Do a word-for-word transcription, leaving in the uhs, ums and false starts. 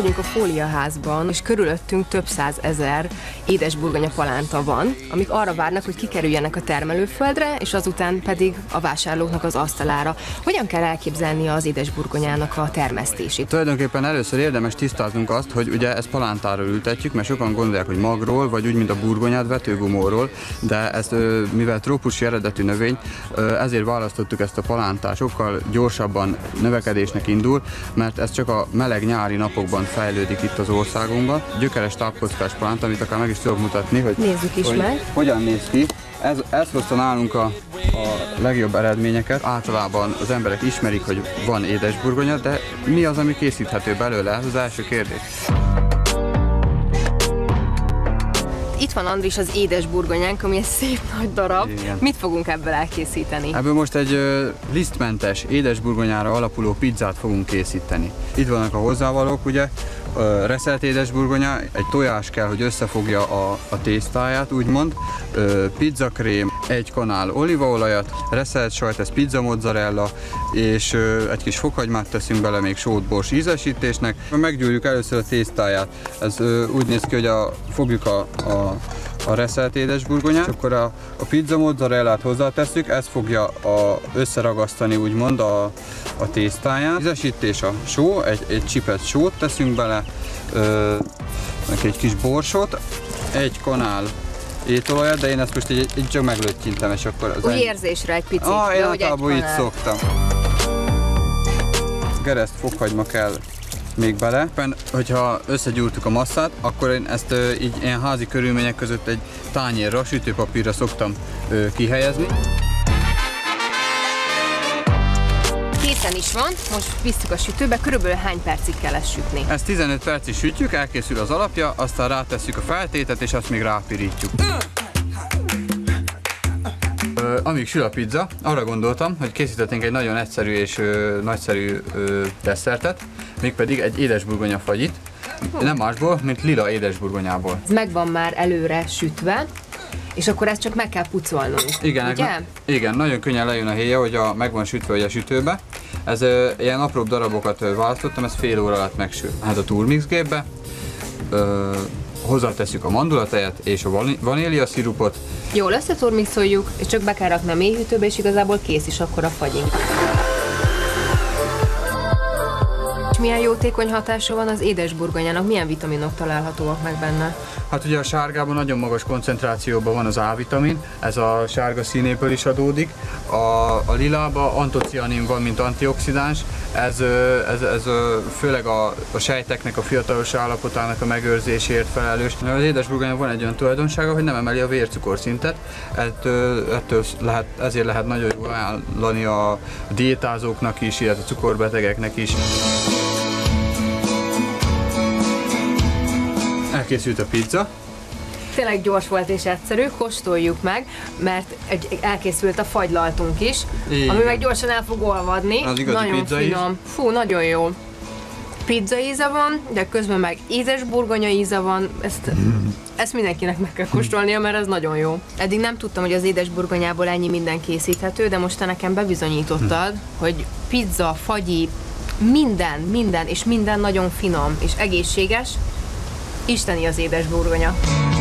vagyunk a Fóliaházban, és körülöttünk több százezer édesburgonya palánta van, amik arra várnak, hogy kikerüljenek a termelőföldre, és azután pedig a vásárlóknak az asztalára. Hogyan kell elképzelni az édesburgonyának a termesztését? Tulajdonképpen először érdemes tisztáznunk azt, hogy ugye ezt palántáról ültetjük, mert sokan gondolják, hogy magról, vagy úgy, mint a burgonyát, vetőgumóról, de ezt, mivel trópusi eredetű növény, ezért választottuk ezt a palántát. Sokkal gyorsabban növekedésnek indul, mert ez csak a meleg nyári napokban fejlődik itt az országunkban. Gyökeres tápkockás palánta, amit akár meg is tudok mutatni, hogy, Nézzük is hogy meg. Hogyan néz ki. Ez, ez hozta nálunk a, a legjobb eredményeket. Általában az emberek ismerik, hogy van édesburgonya, de mi az, ami készíthető belőle? Ez az első kérdés. Itt van, Andris, az édesburgonyánk, ami egy szép nagy darab. Igen. Mit fogunk ebből elkészíteni? Ebből most egy ö, lisztmentes, édesburgonyára alapuló pizzát fogunk készíteni. Itt vannak a hozzávalók, ugye, ö, reszelt édesburgonya, egy tojás kell, hogy összefogja a, a tésztáját, úgymond, ö, pizzakrém, egy kanál olívaolajat, reszelt sajt, ez pizza mozzarella, és ö, egy kis fokhagymát teszünk bele, még sót, bors ízesítésnek. Meggyúrjuk először a tésztáját, ez ö, úgy néz ki, hogy a, fogjuk a, a a reszelt édesburgonyát, és akkor a, a pizza mozzarellát hozzátesszük, ez fogja a, összeragasztani úgymond a, a tésztáját. Ízesítés a só, egy, egy csipet sót teszünk bele, ö, egy kis borsot, egy kanál étolajat, de én ezt most így, így csak meglöttyintem, és akkor az Úgy ennyi. Érzésre egy picit, Ah, de hogy egy általában így kanál. szoktam. Gereszt fokhagyma kell még bele. Hogyha összegyúrtuk a masszát, akkor én ezt ö, így ilyen házi körülmények között egy tányérra, sütőpapírra szoktam ö, kihelyezni. Készen is van, most visszük a sütőbe, körülbelül hány percig kell ezt sütni? Ezt tizenöt percig sütjük, elkészül az alapja, aztán rátesszük a feltétet, és azt még rápirítjuk. Ö, amíg sül a pizza, arra gondoltam, hogy készítettünk egy nagyon egyszerű és ö, nagyszerű ö, desszertet, mégpedig egy édesburgonya fagyit, nem másból, mint lila édesburgonyából. Ez meg van már előre sütve, és akkor ezt csak meg kell pucolnunk, Igen, ugye? na, igen, nagyon könnyen lejön a héja, hogy a, meg van sütve hogy a sütőbe. Ez ö, ilyen apróbb darabokat ö, választottam, ez fél óra alatt megsül. Hát a turmix gépbe ö, hozzátesszük a mandulatejet és a vanília szirupot. Jól összeturmixoljuk, és csak be kell rakni a mélyhűtőbe, és igazából kész is akkor a fagyink. És milyen jótékony hatása van az édesburgonyának? Milyen vitaminok találhatóak meg benne? Hát ugye a sárgában nagyon magas koncentrációban van az A-vitamin, ez a sárga színéből is adódik. A, a lilában antocianin van, mint antioxidáns, ez, ez, ez főleg a, a sejteknek a fiatalos állapotának a megőrzéséért felelős. Az édesburgonyán van egy olyan tulajdonsága, hogy nem emeli a vércukorszintet, ettől, ettől lehet, ezért lehet nagyon jól ajánlani a diétázóknak is, illetve a cukorbetegeknek is. Elkészült a pizza. Tényleg gyors volt és egyszerű, kóstoljuk meg, mert egy, elkészült a fagylaltunk is, Igen. ami meg gyorsan el fog olvadni. Az igazi nagyon pizza finom. íz. Fú, nagyon jó. Pizza íze van, de közben meg édesburgonya íze van, ezt, mm. ezt mindenkinek meg kell kóstolnia, mert ez nagyon jó. Eddig nem tudtam, hogy az édesburgonyából ennyi minden készíthető, de most te nekem bebizonyítottad, mm. hogy pizza, fagyi, minden, minden, és minden nagyon finom és egészséges. Isteni az édesburgonya.